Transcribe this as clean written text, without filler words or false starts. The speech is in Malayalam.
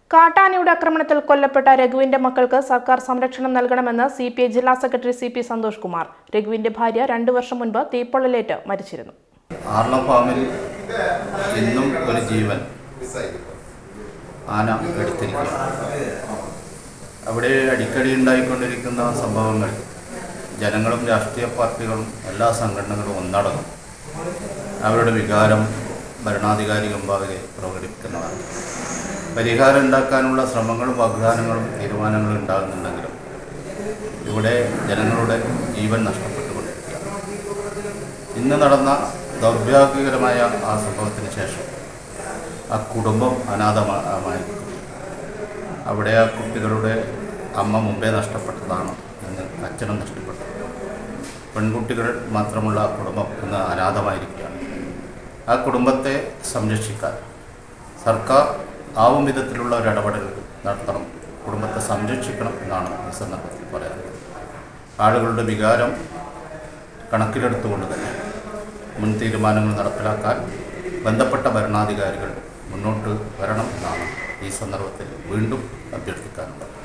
കാട്ടാനയുടെ ആക്രമണത്തിൽ കൊല്ലപ്പെട്ട രഘുവിന്റെ മക്കൾക്ക് സർക്കാർ സംരക്ഷണം നൽകണമെന്ന് CPI ജില്ലാ സെക്രട്ടറി CP സന്തോഷ് കുമാർ. രഘുവിന്റെ ഭാര്യ 2 വർഷം മുൻപ് തീപ്പൊള്ളലേറ്റ് മരിച്ചിരുന്നു. ആർളം ഫാമിൽ ഇന്നും ഒരു ജീവൻ ആന എടുത്തിരിക്കുകയാണ്. അവിടെ അടിക്കടി ഉണ്ടായിക്കൊണ്ടിരിക്കുന്ന സംഭവങ്ങൾ ജനങ്ങളും രാഷ്ട്രീയ പാർട്ടികളും എല്ലാ സംഘടനകളും ഒന്നടങ്കം അവരുടെ വികാരം ഭരണാധികാരി മുമ്പാകെ പ്രകടിപ്പിക്കുന്നതാണ്. പരിഹാരം ഉണ്ടാക്കാനുള്ള ശ്രമങ്ങളും വാഗ്ദാനങ്ങളും തീരുമാനങ്ങളും ഉണ്ടാകുന്നുണ്ടെങ്കിലും ഇവിടെ ജനങ്ങളുടെ ജീവൻ നഷ്ടപ്പെട്ടുകൊണ്ടിരിക്കുകയാണ്. ഇന്ന് നടന്ന ദൗർഭാഗ്യകരമായ ആ സംഭവത്തിന് ശേഷം ആ കുടുംബം അനാഥമായിരിക്കും. അവിടെ ആ കുട്ടികളുടെ അമ്മ മുമ്പേ നഷ്ടപ്പെട്ടതാണ്, ഇന്ന് അച്ഛനും നഷ്ടപ്പെട്ടു. പെൺകുട്ടികൾ മാത്രമുള്ള ആ കുടുംബം ഇന്ന് അനാഥമായിരിക്കുകയാണ്. ആ കുടുംബത്തെ സംരക്ഷിക്കാൻ സർക്കാർ ആവും വിധത്തിലുള്ള ഒരു ഇടപെടൽ നടത്തണം, കുടുംബത്തെ സംരക്ഷിക്കണം എന്നാണ് ഈ സന്ദർഭത്തിൽ പറയാനുള്ളത്. ആളുകളുടെ വികാരം കണക്കിലെടുത്തുകൊണ്ട് തന്നെ മുൻ തീരുമാനങ്ങൾ നടപ്പിലാക്കാൻ ബന്ധപ്പെട്ട ഭരണാധികാരികൾ മുന്നോട്ട് വരണം എന്നാണ് ഈ സന്ദർഭത്തിൽ വീണ്ടും അഭ്യർത്ഥിക്കാനുള്ളത്.